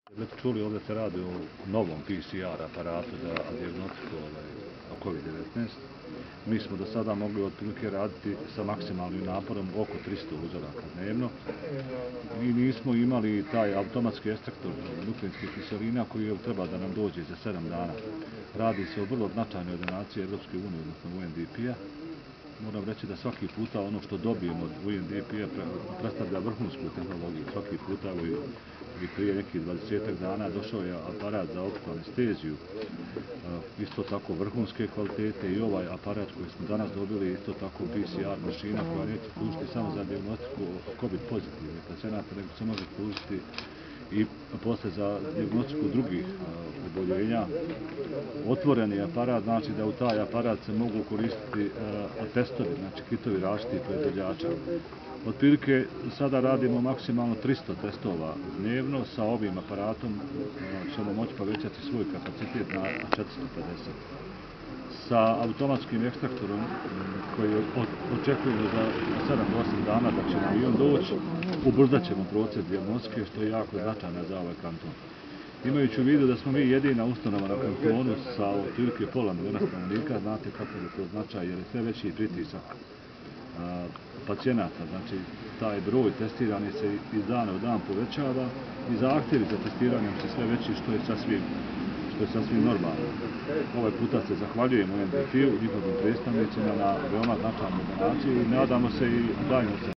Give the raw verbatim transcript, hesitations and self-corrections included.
Već čuli, ovdje se radi o novom P C R aparatu za dijagnostiku kovid devetnaest. Mi smo do sada mogli otprilike raditi sa maksimalnim naporom oko tristo uzoraka dnevno i nismo imali taj automatski ekstraktor nukleinskih kiselina koji treba da nam dođe za sedam dana. Radi se o vrlo značajnoj donaciji Evropske unije, odnosno U N D P-a. Moram reći da svaki puta ono što dobijemo od U N D P-a predstavlja vrhunsku tehnologiju. Svaki puta i prije nekih dvadesetak dana došao je aparat za optiku anesteziju, isto tako vrhunske kvalitete, i ovaj aparat koji smo danas dobili isto tako P C R mašina koja neće služiti samo za dijagnostiku COVID pozitivnih pacijenata, nego se može služiti i posle za dijagnostiku drugih oboljenja. Otvoreni aparat znači da u taj aparat se mogu koristiti testovi, znači kitovi različitih proizvođača. Otprilike sada radimo maksimalno tristo testova dnevno, sa ovim aparatom ćemo moći povećati svoj kapacitet na četiristo pedeset. Sa automatskim ekstraktorom koji očekujemo za sedam do osam dana da će nam i on doći, ubrzat ćemo proces dijagnostike, što je jako značajno za ovaj kanton. Imajući u vidu da smo mi jedina ustanova na kantonu sa otprilike pola milijuna stanovnika, znate kako je to značaj, jer je sve veći pritisak pacijenata, znači taj broj testiranja se iz dana u dan povećava i zahtjevi za testiranjem se sve veći, što je sasvim, što je sasvim normalno. Ovaj puta se zahvaljujemo U N D P-u, njihovim predstavnicima na veoma značajnoj donaciji i nadamo se i dajemo se